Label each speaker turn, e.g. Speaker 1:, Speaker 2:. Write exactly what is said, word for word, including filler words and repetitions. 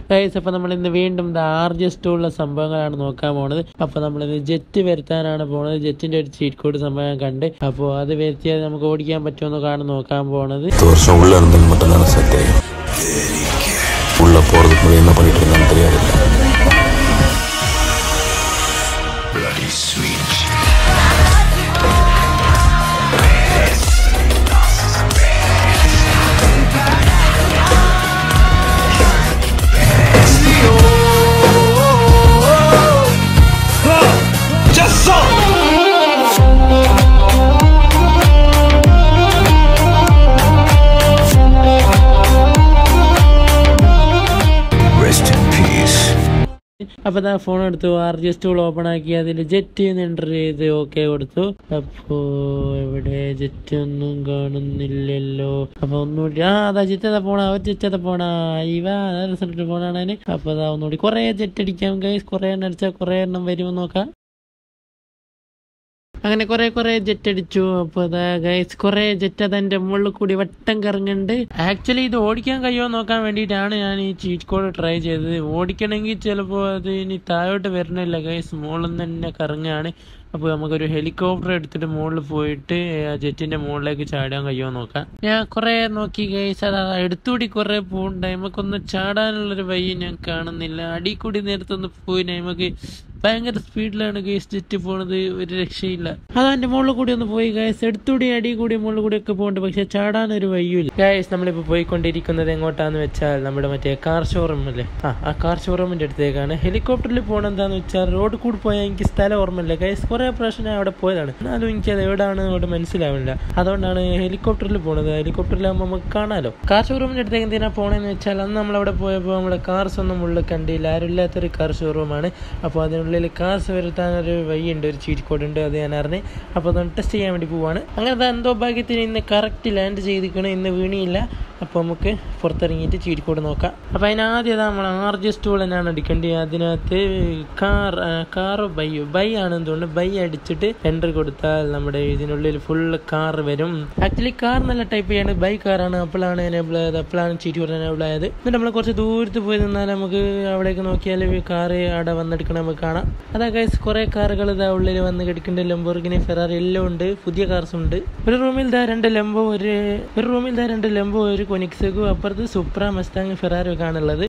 Speaker 1: Guys അപ്പോൾ നമ്മൾ ഇന്ന് വീണ്ടും ആർ ജി എസ് ടൂളിലെ സംഭവങ്ങളാണ് നോക്കാൻ പോകുന്നത്. അപ്പോൾ നമ്മളിത് ജെറ്റ് വരുത്താനാണ് പോകുന്നത്. ജെറ്റിന്റെ ഒരു ചീറ്റ് കോഡ് സംഭവം കണ്ട് അപ്പോൾ അത് വരുത്തിയാൽ നമുക്ക് ഓടിക്കാൻ പറ്റുമെന്നൊക്കെയാണ് നോക്കാൻ പോകുന്നത്.
Speaker 2: உள்ள போறதுக்கு முன்னாடி என்ன பண்ணிட்டு இருந்தான்னு தெரியாதுல்ல. Bloody sweet. Just so.
Speaker 1: അപ്പോൾ ഞാൻ ഫോൺ എടുത്തു, R G S tool open ആക്കി, അതിൽ ജെറ്റ് എൻ്റർ ചെയ്ത് ഓക്കെ കൊടുത്തു. അപ്പോൾ ഇവിടെ ജെറ്റ് ഒന്നും കാണുന്നില്ലല്ലോ. അപ്പോൾ ഒന്നുകൂടി ആ അതാ ജെറ്റ് അതാ പോണ അവർ ജെറ്റ് അതാ പോണ ഇവ റിസൾട്ട് പോണാണ് അതിന്. അപ്പോൾ അതാ ഒന്നുകൂടി കുറേ ജെറ്റ് അടിക്കാം ഗൈസ്. കുറേ എണ്ണം അടിച്ചാൽ കുറേ എണ്ണം വരുമെന്ന് നോക്കാം. അങ്ങനെ കുറെ കുറെ ജെറ്റ് അടിച്ചു. അപ്പൊ അതാ ഗൈസ് കുറെ ജെറ്റ് അതെന്റെ മുകളിൽ കൂടി വട്ടം കറങ്ങുന്നുണ്ട്. ആക്ച്വലി ഇത് ഓടിക്കാൻ കഴിയുമോ നോക്കാൻ വേണ്ടിയിട്ടാണ് ഞാൻ ഈ ചീറ്റ് കോഡ് ട്രൈ ചെയ്തത്. ഓടിക്കണമെങ്കിൽ ചിലപ്പോൾ അത് ഇനി താഴോട്ട് വരണില്ല ഗൈസ്, മുകളിൽ നിന്ന് തന്നെ കറങ്ങുകയാണ്. അപ്പോൾ നമുക്കൊരു ഹെലികോപ്റ്റർ എടുത്തിട്ട് മുകളിൽ പോയിട്ട് ആ ജെറ്റിന്റെ മുകളിലേക്ക് ചാടാൻ കഴിയുമോ നോക്കാം. ഞാൻ കുറെ നോക്കി ഗൈസ്, അതാ എടുത്തുകൂടി കുറെ പോകുന്നുണ്ട്. നമുക്കൊന്ന് ചാടാനുള്ളൊരു വഴി ഞാൻ കാണുന്നില്ല. അടി കൂടി നേരത്തൊന്ന് പോയി നമുക്ക് ഭയങ്കര സ്പീഡിലാണ് ഗൈസ് ജെറ്റ് പോണത്, ഒരു രക്ഷയില്ല. അതാ എൻ്റെ മുകളിൽ കൂടി ഒന്ന് പോയി ഗൈസ്, എടുത്തുകൂടി അടി കൂടി മുകളിൽ കൂടി ഒക്കെ പോകുന്നുണ്ട്. പക്ഷെ ചാടാനൊരു വഴിയില്ല ഗൈസ്. നമ്മളിപ്പോൾ പോയിക്കൊണ്ടിരിക്കുന്നത് എങ്ങോട്ടാന്ന് വെച്ചാൽ നമ്മുടെ മറ്റേ കാർ ഷോറൂം അല്ലേ, ആ ആ കാർ ഷോറൂമിൻ്റെ അടുത്തേക്കാണ്. ഹെലികോപ്റ്ററിൽ പോകണം എന്താന്ന് വെച്ചാൽ റോഡ് കൂടി പോയാൽ എനിക്ക് സ്ഥലം ഓർമ്മയില്ല ഗൈസ്. കുറേ പ്രാവശ്യം ഞാൻ അവിടെ പോയതാണ്, എന്നാലും എനിക്കത് എവിടെയാണ് അവിടെ മനസ്സിലാവില്ല. അതുകൊണ്ടാണ് ഹെലികോപ്റ്ററിൽ പോണത്. ഹെലികോപ്റ്ററിലാകുമ്പോൾ നമുക്ക് കാണാമല്ലോ. കാർ ഷോറൂമിൻ്റെ അടുത്തേക്ക് എന്തിനാ പോകണമെന്ന് വെച്ചാൽ അന്ന് നമ്മളവിടെ പോയപ്പോൾ നമ്മുടെ കാർസ് ഒന്നും ഉള്ളിൽ കണ്ടില്ല, ആരും ഇല്ലാത്തൊരു കാർ ഷോറൂമാണ്. അപ്പോൾ അതിനുള്ളിൽ കാർസ് വരുത്താനൊരു വഴിയുണ്ട്, ഒരു ചീറ്റ് കോഡ് ഉണ്ട്, അത് ഞാൻ അറിഞ്ഞ്. അപ്പോൾ അതൊന്ന് ടെസ്റ്റ് ചെയ്യാൻ വേണ്ടി പോവാണ്. അങ്ങനെ എന്തോ ഭാഗ്യത്തിന് ഇന്ന് കറക്റ്റ് ലാൻഡ് ചെയ്തിരിക്കണം, ഇന്ന് വീണിയില്ല. അപ്പോൾ നമുക്ക് പുറത്തിറങ്ങിയിട്ട് ചീറ്റ് കോഡ് നോക്കാം. അപ്പോൾ അതിനാദ്യം നമ്മൾ ആർ ജി എസ് ടൂൾ തന്നെയാണ് അടിക്കേണ്ടത്. അതിനകത്ത് കാർ കാറോ ബൈയോ ബൈ ആണെന്ന് തോന്നുന്നു. ബൈ അടിച്ചിട്ട് എൻ്റർ കൊടുത്താൽ നമ്മുടെ ഇതിനുള്ളിൽ ഫുള്ള് കാർ വരും. ആക്ച്വലി കാർ നല്ല ടൈപ്പ് ചെയ്യാണ്, ബൈ കാറാണ്. അപ്പോഴാണ് എനേബിൾ ആയത്, അപ്പോഴാണ് ചീറ്റ് കോഡ് എനേബിൾ ആയത്. എന്നിട്ട് നമ്മൾ കുറച്ച് ദൂരത്ത് പോയി നിന്നാൽ നമുക്ക് അവിടേക്ക് നോക്കിയാൽ കാറ് അവിടെ വന്നെടുക്കണം നമുക്ക് കാണാം. അതാ ഗൈസ് കുറേ കാറുകൾ ഇതാ ഉള്ളിൽ വന്ന് കിടക്കുന്നുണ്ട്. ലംബോർഗിനി, ഫെറാറി എല്ലാം ഉണ്ട്, പുതിയ കാർസും ഉണ്ട്. ഒരു റൂമിൽ ഇതാ രണ്ട് ലംബോ ഒരു ഒരു റൂമിൽ ഇതാ രണ്ട് ലംബോ ഒരു കൊനിക്സഗു, അപ്പുറത്ത് സുപ്ര, മസ്താങ്, ഫെറാറി ഒക്കെ ആണുള്ളത്.